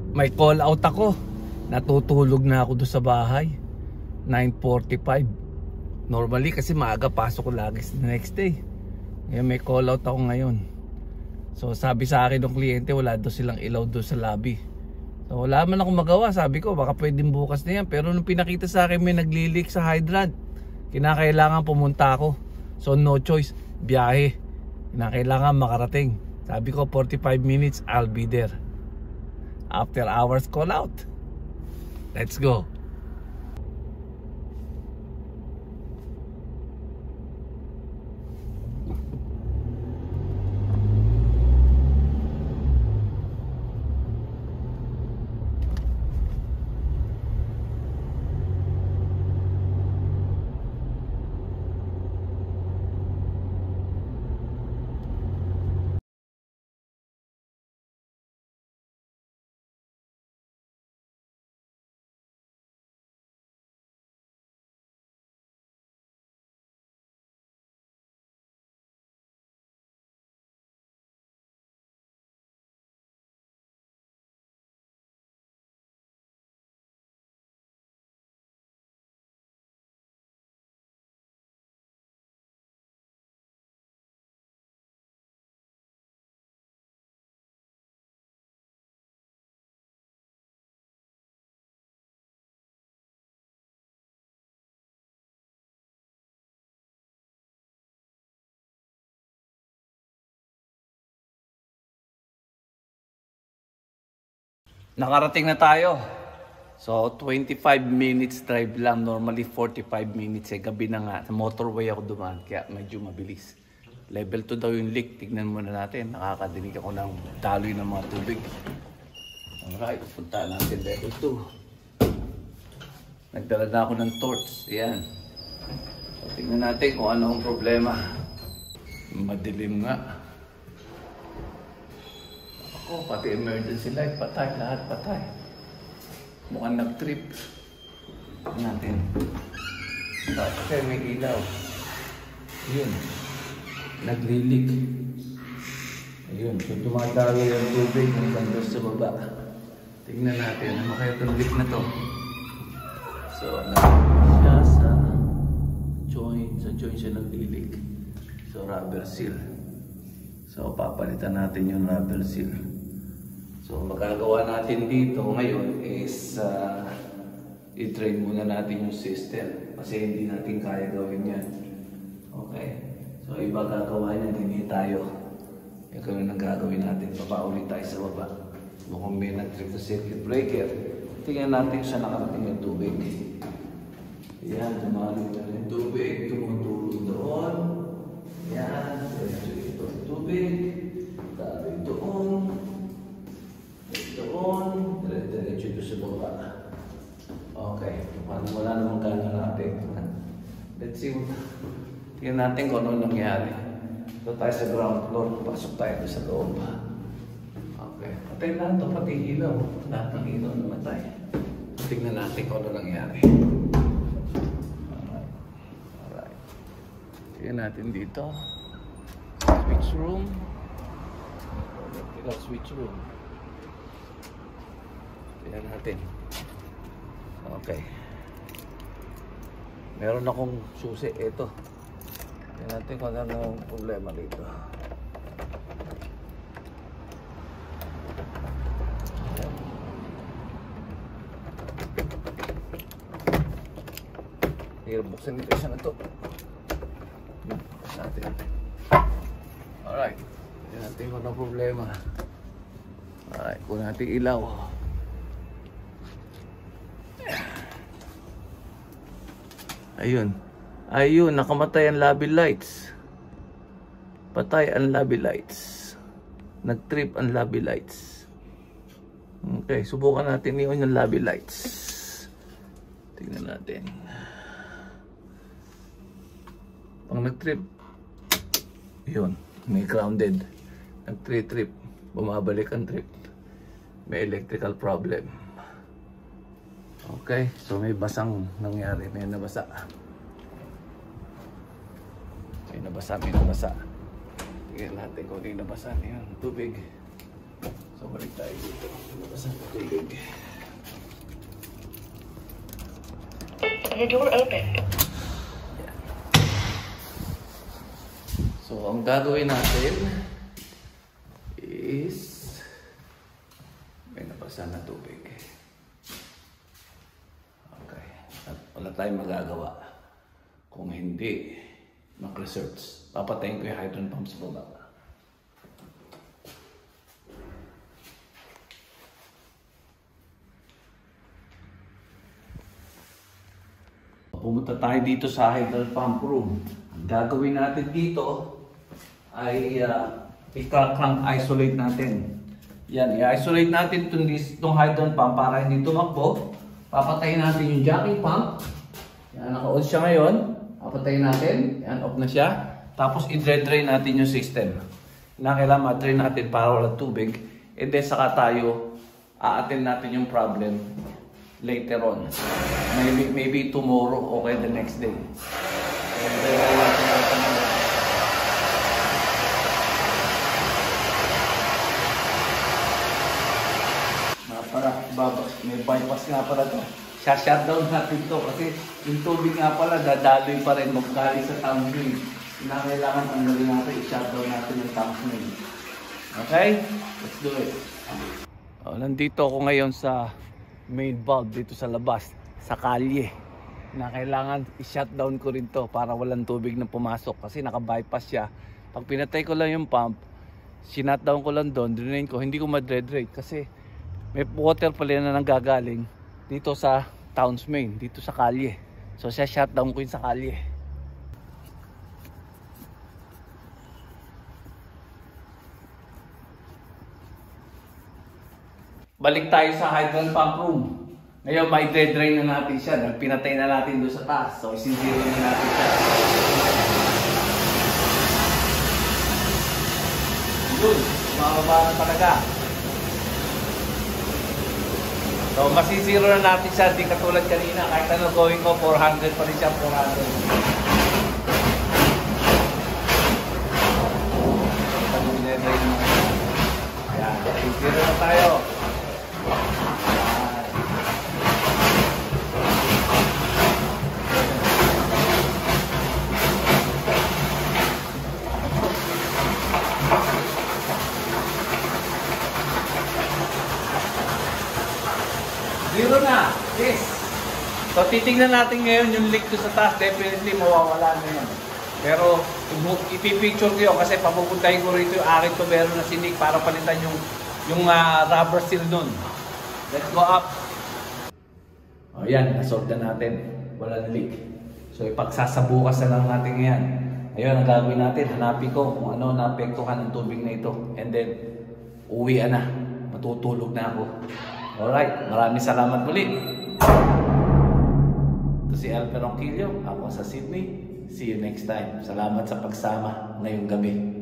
may call out ako. Natutulog na ako doon sa bahay. 9:45. Normally kasi maaga pasok ko lagi the next day. Ngayon may call out ako ngayon. So sabi sa akin ng kliyente, wala daw silang ilaw doon sa lobby. So wala man akong magawa. Sabi ko baka pwedeng bukas na yan. Pero nung pinakita sa akin may nagli-leak sa hydrant, kinakailangan pumunta ako. So no choice, biyahe. Kinakailangan makarating. Sabi ko 45 minutes I'll be there. After hours call out. Let's go. Nakarating na tayo. So 25 minutes drive lang. Normally 45 minutes eh. Gabi na nga. Sa motorway ako dumaan. Kaya medyo mabilis. Level 2 daw yung leak. Tignan muna natin. Nakakadinig ako ng daloy ng mga tubig. Alright. Punta natin level 2. Nagdala na ako ng torch. Ayan. So, tignan natin kung ano ang problema. Madilim nga. Oh, pati emergency light, patay, lahat patay. Mukhang nag-trip. Natin. Kasi may ilaw. Yun. Naglilik. Ayun, kung tumatalo yung tubig hanggang doon sa baba. Tingnan natin, ano kaya itong leak na to. So, siya sa joint siya naglilik. So, rubber seal. So, papalitan natin yung rubber seal. So, magagawa natin dito ngayon is i-train muna natin yung system kasi hindi natin kaya gawin yan. Okay? So, iba gagawa niya, hindi tayo. Yung ganun ang gagawin natin. Baba ulit tayo sa baba. Mukhang may nag-trip sa circuit breaker. Tingnan natin siya nakarating yung tubig. Yan, tumaling na yung tubig. Tumutulong doon. Yan, ito yung tubig. Tabi doon. Doon, dire-diretso doon sa baba. Okay, wala namang gana natin. Let's see. Tingnan natin kung ano nangyari. Ito tayo sa ground floor. Pasok tayo doon sa loob. Okay, patay na ito pati ilaw. Lahat ng ilaw namatay. Tingnan natin kung ano nangyari. Alright. Tingnan natin dito. Switch room. Electrical switch room. Tingnan natin. Okay. Meron akong susi. Ito. Tingnan natin kung ano ang problema dito. Hirap buksan dito isa na ito. Buksan natin. Alright. Tingnan natin kung ano ang problema. Alright. Kung natin ilaw. Ayun. Ayun, nakamatay ang lobby lights. Patay ang lobby lights. Nag-trip ang lobby lights. Okay, subukan natin yun yung lobby lights. Tingnan natin. Pag nag-trip, yun, may grounded. Nag-trip, bumabalik ang trip. May electrical problem. Okay, so may basang nangyari, may nabasa. May nabasa. Tingnan natin kung may nabasa. Ayan, tubig. So balik tayo dito. Nabasa ito. tubig. The door open. So, ang gagawin natin is may napasa na tubig. Okay. At wala tayong magagawa kung hindi mag-research. Papatayin ko yung hydrant pump sa baba. Pumunta tayo dito sa hydrant pump room. Ang gagawin natin dito ay i-crank isolate natin. Yan, i-isolate natin itong hydrant pump para hindi tumakbo. Papatayin natin yung jacking pump. Yan, naka-on siya ngayon. Papatayin natin. Yan, off na siya. Tapos i-drain natin yung system. Kailangan ma-drain natin para walang tubig. And then saka tayo a-attend natin yung problem later on. Maybe tomorrow o kaya the next day. And then, may bypass nga pala to. Shutdown natin to kasi yung tubig nga pala dadaloy pa rin magkali sa tank main. Kailangan ang gawin natin, i-shutdown natin yung tank main. Okay? Let's do it. Nandito ako ngayon sa main valve dito sa labas, sa kalye. Kailangan i-shutdown ko rin to para walang tubig na pumasok kasi naka-bypass siya. Pag pinatay ko lang yung pump, sinutdown ko lang doon, drain ko, hindi ko ma-dread kasi may water pala na nanggagaling dito sa town's main, dito sa kalye. So siya shutdown ko yun sa kalye. Balik tayo sa hydrant pump room. Ngayon may drain na natin siya. Nagpinatay na natin doon sa taas. So isinzero na natin siya. Yun, mababa na talaga. So, masisiro na natin siya, di katulad kanina. Kahit ano gawin ko, 400 pa rin siya, 400. Ayan, masisiro na tayo. Zero na. Yes. So titingnan natin ngayon yung leak ko sa taas. Definitely mawawala na yan. Pero ipipicture ko yun kasi papupuntahin ko rito yung akin to meron na sinik para palitan yung rubber seal nun. Let's go up. O yan, nasolve na natin. Wala na leak. So ipagsasabukas na lang natin ngayon. Ayun, ang gagawin natin, hanapin ko kung ano naapektuhan ng tubig na ito. And then, uwian na. Matutulog na ako. Alright, maraming salamat muli. Ito si Alper Ronquillo, ako sa Sydney. See you next time. Salamat sa pagsama ngayong gabi.